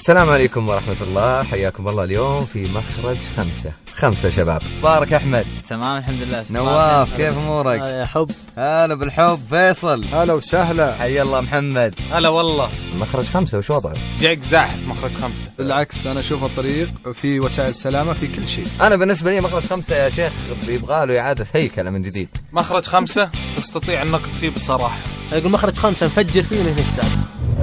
السلام عليكم ورحمة الله، حياكم الله اليوم في مخرج خمسة شباب. اخبارك احمد؟ تمام الحمد لله. نواف كيف امورك؟ يا حب. هلا بالحب. فيصل هلا وسهلا. حي الله. محمد هلا والله. مخرج 5 وش وضعه؟ جاك زاحف مخرج 5. بالعكس انا اشوف الطريق في وسائل سلامة في كل شيء. انا بالنسبة لي مخرج 5 يا شيخ يبغى له اعادة هيكلة من جديد. مخرج 5 تستطيع النقد فيه بصراحة. يقول مخرج 5 نفجر فيه من الساعة.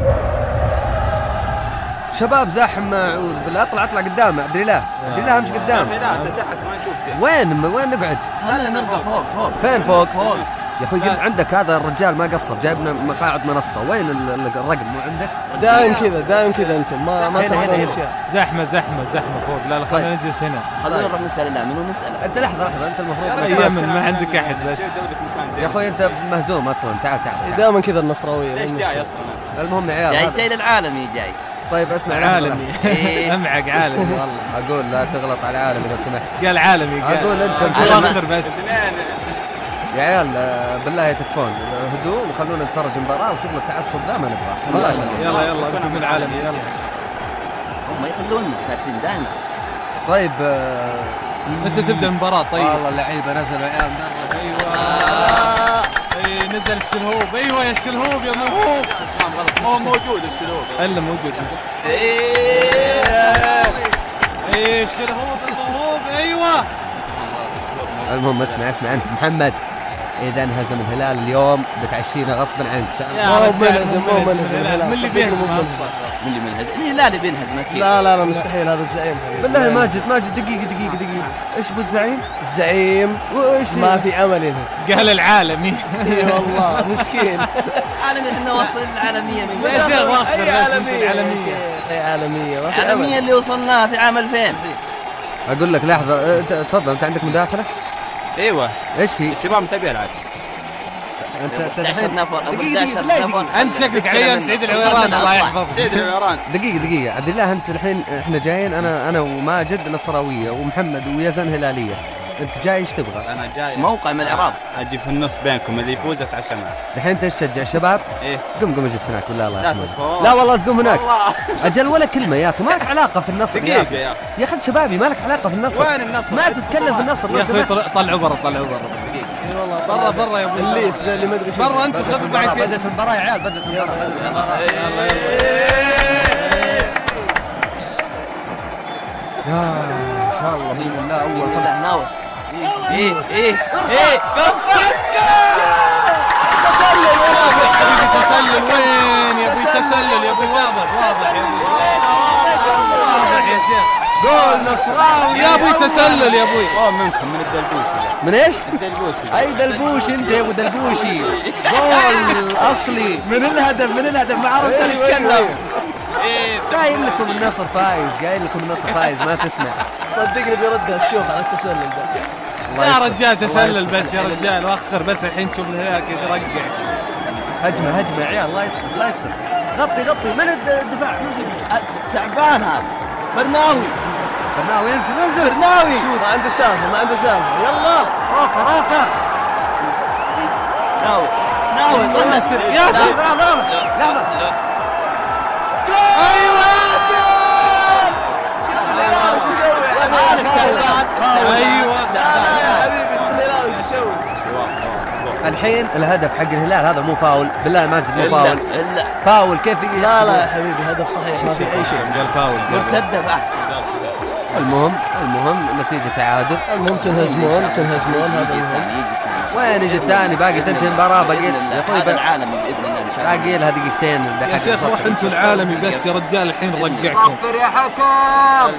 شباب زحمة اعوذ بالله. اطلع قدام. عبد الله امشي قدام. لا انت تحت ما نشوف فيه. وين نقعد؟ خلينا نرقى فوق. فين فوق؟ فوق يا اخوي عندك هذا الرجال ما قصر جايبنا مقاعد منصة. وين الرقم مو عندك؟ دائم كذا انتم ما تفهمون اشياء. زحمة فوق. لا خلينا نجلس هنا. خلينا نروح نسأل الامن ونسأله. انت لحظة انت المفروض اليمن ما عندك احد بس. يا اخوي انت مهزوم اصلا. تعال دائما كذا النصراوية. ليش جاي اصلا؟ المهم يا عيال جاي للعالمي جاي. طيب اسمع عالمي. امعق عالمي والله. اقول لا تغلط على عالمي لو سمحت. قال عالمي. اقول انت اخر بس يا عيال بالله تكفون هدوء وخلونا نتفرج المباراة وشغل التعصب ذا ما نبغاه. يلا انتم من عالمي يلا. هم يخلونا ساكتين دائما. طيب انت تبدا المباراة. طيب والله اللعيبة نزلوا يا عيال. ايوه نزل الشلهوب. ايوه يا الشلهوب يا موهوب. هو موجود الشلهوب. الا موجود. الشلهوب الموهوب. ايوه المهم اسمع انت محمد. إذا انهزم الهلال اليوم بتعشينا غصبا عنك. مو منهزم. من اللي بيهزم اصلا؟ من اللي منهزم؟ الهلال بينهزم اكيد. لا مستحيل. هذا الزعيم بالله ماجد دقيقة. ايش ابو الزعيم؟ الزعيم وايش ما في امل هنا. قال العالمي. اي والله مسكين. عالمي احنا وصل العالمية من يا شيخ واخر العالمية اللي وصلناها في عام 2000. اقول لك لحظة تفضل. انت عندك مداخلة؟ ايوه. ايش هي؟ الشباب متابعين العاب. انت انت شكلك على ايام سعيد العويران الله يحفظك. سعيد العويران. دقيقة عبد الله. انت الحين احنا جايين انا وماجد نصراوية ومحمد ويزن هلالية. انت جاي ايش تبغى؟ انا جاي موقع من العراق. اجي في النص بينكم اللي يفوز اتعشى معه. الحين انت تشجع الشباب؟ ايه قم اجلس هناك بالله الله لا يحفظك. لا والله تقوم هناك. اجل ولا كلمة يا اخي. ما لك علاقة في النصر. دقيقة يا اخي شبابي ما لك علاقة في النصر. وين النصر؟ ما تتكلم في النصر يا اخي. طلعوا برا. اي والله برا يا ابو اللي ما ادري برا. انتم خذوا معك. بدأت المباراة يا عيال. بدأت المباراة. يلا ان شاء الله باذن الله اول خذ ناور. ايه تسلل وين يا ابوي؟ تسلل يا ابوي. واضح يا ابوي. واضح يا شيخ. جول نصراوي يا ابوي. تسلل يا ابوي. منكم من الدلبوشي. من ايش؟ الدلبوشي. اي دلبوش انت يا ابو دلبوشي. جول اصلي. من الهدف ما عرفت اتكلم. قايل لكم النصر فايز ما تسمع. صدقني بيردها تشوف على التسلل ده. يا رجال تسلل بس يا رجال. واخر بس الحين تشوف الهلال كذا يرقع. هجمة يا عيال. الله يستر. غطي. من الدفاع؟ تعبان هذا. برناوي ينزل. برناوي. ما عنده سالفة. يلا اوفر. ناوي ياسر. لحظة. ايوه ايش يسوي؟ ايوه. لا يا حبيبي شوف الهلال ايش يسوي. الحين الهدف حق الهلال هذا مو فاول. بالله ماجد مو فاول. إلا. فاول كيف لا يا حبيبي هدف صحيح ما في اي شيء. قال فاول. مرتدة بعد. المهم نتيجة تعادل. المهم تنهزمون هذا المهم. وين يجي الثاني؟ باقي تنتهي المباراة. باقي يا اخوي هذا العالمي باذن الله ان شاء الله. باقي لها دقيقتين. يا شيخ روح انتوا العالمي بس يا رجال. الحين رقعكم. صفر يا حكم.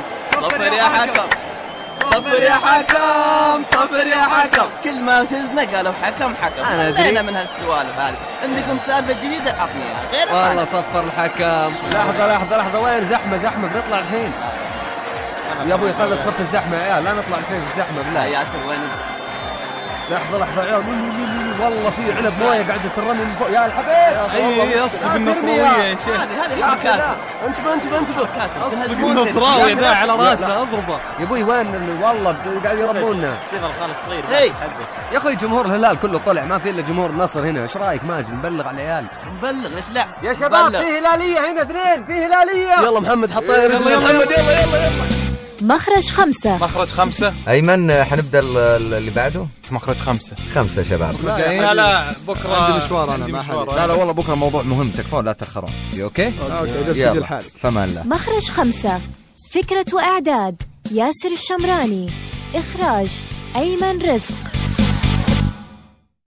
صفر يا حكم. كل ما فزنا قالوا حكم. أنا أدري. لينا من هالسوالف هذه. عندكم سالفة جديدة عطنيها غير والله صفر الحكم. لحظة. وين زحمة بنطلع الحين. يا ابوي خلت تخف الزحمة يا عيال. لا نطلع الحين في الزحمة بالله. يا ياسر وين لحظة يا عيال، والله في علب مويه قاعدة ترمي من فوق يا الحبيب. اي اصفق النصراويه يا شيخ. هذه حركات. انتبه اصفق النصراوي ذا على راسه اضربه. يا ابوي وين والله قاعد يربونا. شوف الخال الصغير. هي يا اخوي جمهور الهلال كله طلع، ما في الا جمهور النصر هنا. ايش رايك ماجد نبلغ على العيال؟ نبلغ ليش لا؟ يا شباب في هلالية هنا، اثنين في هلالية. يلا محمد حط يلا محمد يلا. مخرج 5. مخرج 5. ايمن حنبدا اللي بعده. مخرج 5. 5 شباب. لا بكره عندي مشوار انا ما حد. لا والله بكره موضوع مهم، تكفون لا تاخرون. اوكي سجل حالك. فمان الله. مخرج 5. فكرة وإعداد ياسر الشمراني. إخراج أيمن رزق.